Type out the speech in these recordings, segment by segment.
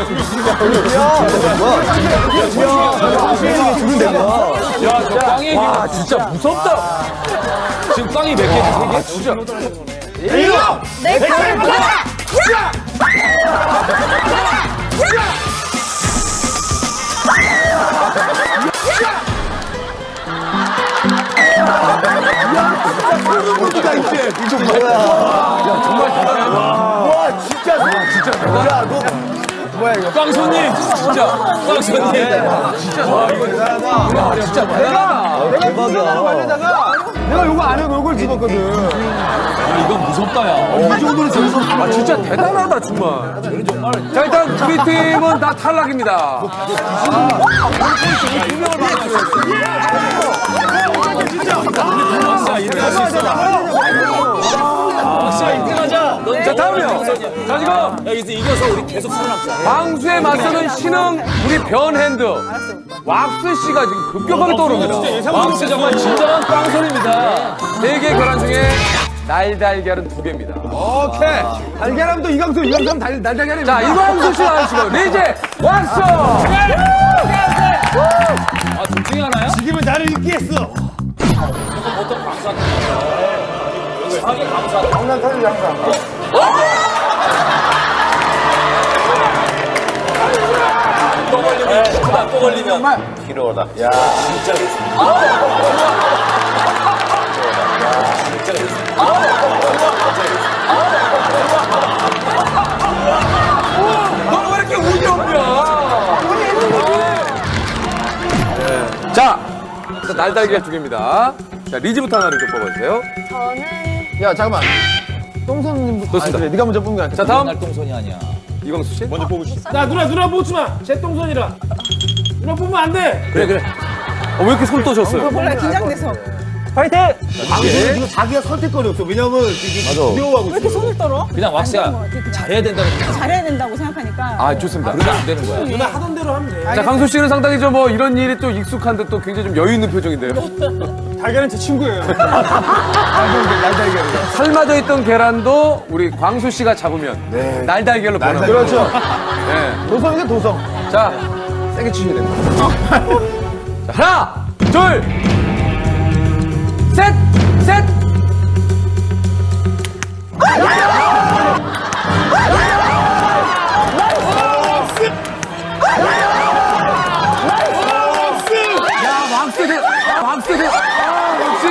야, 저 꽝이 와, 진짜 무섭다. 지금 꽝이 몇 개지? 3개? 진짜. 이거! 내 칼을 받아! 야! 이거 뭐야? 야, 정말 대단하다. 와, 진짜 대단하다. 야, 너 뭐야 이거? 꽝손님, 진짜. 꽝손님. 진짜. 와, 이거 대단하다. 와, 진짜 대단하다. 대박이야. 내가 이거 안에 얼굴 집었거든. 야, 이건 무섭다, 야. 이 정도로 재밌어. 아, 진짜 대단하다, 정말. 자, 일단 우리 팀은 다 탈락입니다. 자, 다음이요. 자, 지금 여기서 이겨서 우리 계속 살아남자. 광수에 맞서는 신흥 우리 변핸드 왁스 씨가 지금 급격하게 떠오릅니다. 왁스 정말 진정한 꽝손입니다. 4개 결혼 중에 날달걀은 2개입니다. 오케이. 달걀하면 또 이광수 날달걀이. 자, 이광수 씨 나오시고 리제 왁스. 아, 둘 중에 하나야? 지금은 나를 잊겠어. 보통 광수한테. 하게 광수한테. 장난타는 항상. 또 걸리면, 또 걸리면. 정말. 필요하다. 야, 진짜 됐습니다. 진짜 됐습니다. 너는 왜 이렇게 운이 없냐? 네. 자, 일단 날달걀 2개입니다. 자, 리즈부터 하나를 좀 뽑아주세요. 저는 야, 잠깐만. 똥손님부터. 좋습니다. 그래, 네가 먼저 뽑는 게 낫다. 자, 다음 날똥손이 아니야. 이광수 씨. 먼저 뽑으시죠. 야, 누나 뽑지 마. 제 똥손이라. 누나 뽑으면 안 돼. 그래. 왜 이렇게 손 떠셨어요? 몰라 긴장돼서 파이팅! 방송은 지금 자기가 선택권이 없어. 왜냐면 두려워하고 왜 이렇게 손을 떨어? 그냥 왁스야. 잘해야 된다는 거야. 잘해야 된다고 생각하니까. 아, 좋습니다. 그러면 안 되는 거야. 누나 하던 대로 하면 돼. 자, 강수 씨는 상당히 좀 뭐 이런 일이 또 익숙한 듯 또 굉장히 좀 여유 있는 표정인데요. 달걀은 제 친구예요. 삶아져 있던 계란도 우리 광수 씨가 잡으면 날달걀로 변합니다. 그렇죠. 네. 도성이죠, 도성. 자, 세게 치셔야 됩니다. 자, 하나, 둘, 셋, 셋. 야, 왕스 대, 왕스 대. 아, 역시.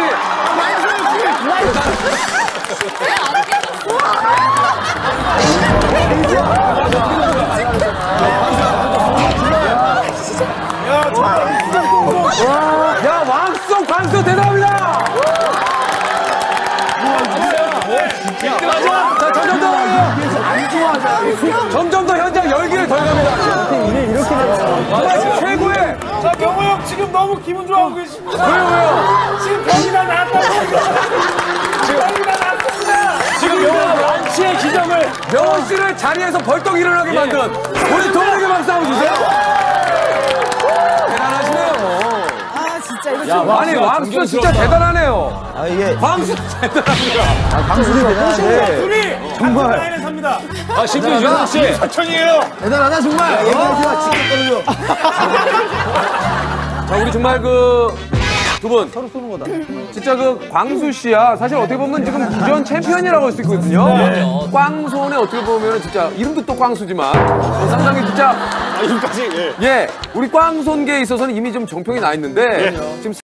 야, 왕성 광수 대단합니다. 자, 점점 더 나가요. 점점 더 현장 열기를 덜 갑니다. 정말 최고의. 자, 경호 형 지금 너무 기분 좋아하고 계십니다. 왜요? 지금 병이 다 나았다고. 병이 다 나았습니다. 지금 영화 완치의 기적을 명원 씨를 자리에서 벌떡 일어나게 만든 우리 동욱의 박수 한번 주세요. 대단하시네요. 아 진짜 이거 야, 아니, 왕수 진짜 대단하네요. 아, 이게. 광수 대단합니다. 방송이 대단한데. 둘이 정말. 같은 라인에 삽니다. 아, 심지어 윤성 씨. 사천이에요. 대단하다, 정말. 얘네가 지켰거든요. 자, 우리 정말 두 분. 서로 쏘는 거다. 진짜 광수 씨야. 사실 어떻게 보면 지금 기존 챔피언이라고 할 수 있거든요. 꽝손에 어떻게 보면 진짜 이름도 또 꽝수지만 상당히 진짜. 이름까지. 예. 우리 꽝손계에 있어서는 이미 좀 정평이 나 있는데 지금